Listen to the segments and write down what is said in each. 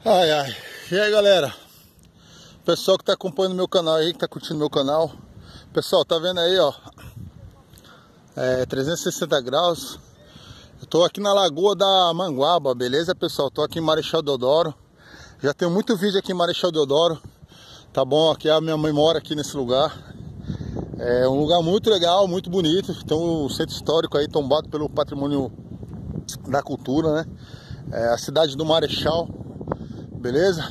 Ai, ai. E aí, galera? Pessoal que tá acompanhando meu canal aí, que tá curtindo meu canal. Pessoal, tá vendo aí, ó? 360 graus. Eu tô aqui na Lagoa da Manguaba, beleza, pessoal? Tô aqui em Marechal Deodoro. Já tenho muito vídeo aqui em Marechal Deodoro. Tá bom? Aqui a minha mãe mora aqui nesse lugar. É um lugar muito legal, muito bonito. Tem um centro histórico aí, tombado pelo patrimônio da cultura, né? A cidade do Marechal. Beleza?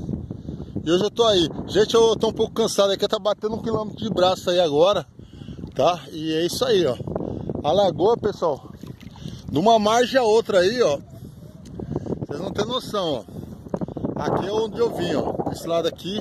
E hoje eu tô aí. Gente, eu tô um pouco cansado aqui, tá batendo 1 quilômetro de braço aí agora, tá? E é isso aí, ó. A lagoa, pessoal, de uma margem a outra aí, ó. Vocês não tem noção, ó. Aqui é onde eu vim, ó. Esse lado aqui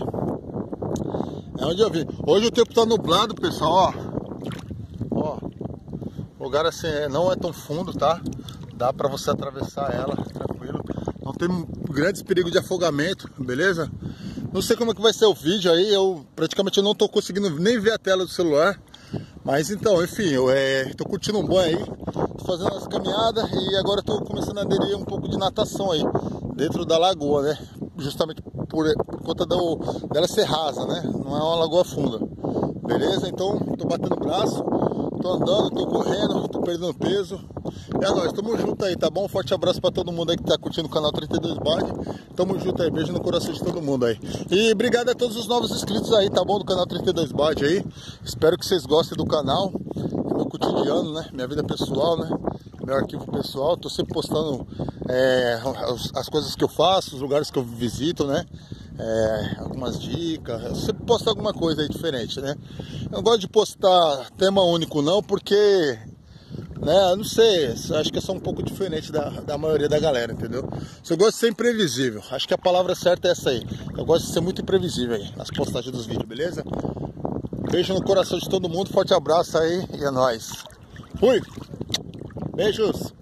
é onde eu vim. Hoje o tempo tá nublado, pessoal, ó. Ó. O lugar assim não é tão fundo, tá? Dá pra você atravessar ela, tranquilo. Não tem grandes perigos de afogamento, beleza? Não sei como é que vai ser o vídeo aí, eu praticamente não tô conseguindo nem ver a tela do celular. Mas então, enfim, eu tô curtindo um banho aí, tô fazendo as caminhadas e agora tô começando a aderir um pouco de natação aí, dentro da lagoa, né? Justamente por conta dela ser rasa, né? Não é uma lagoa funda, beleza? Então, tô batendo o braço, tô andando, tô correndo, tô perdendo peso. E é nóis, tamo junto aí, tá bom? Um forte abraço pra todo mundo aí que tá curtindo o canal 32 Bad. Tamo junto aí, beijo no coração de todo mundo aí. E obrigado a todos os novos inscritos aí, tá bom? Do canal 32 Bad aí. Espero que vocês gostem do canal. É meu cotidiano, né? Minha vida pessoal, né? Meu arquivo pessoal. Tô sempre postando as coisas que eu faço, os lugares que eu visito, né? Algumas dicas. Eu sempre posto alguma coisa aí diferente, né? Eu não gosto de postar tema único não, porque... né, eu não sei, acho que eu sou um pouco diferente da maioria da galera, entendeu? Eu gosto de ser imprevisível, acho que a palavra certa é essa aí. Eu gosto de ser muito imprevisível aí nas postagens dos vídeos, beleza? Beijo no coração de todo mundo, forte abraço aí e é nóis. Fui! Beijos!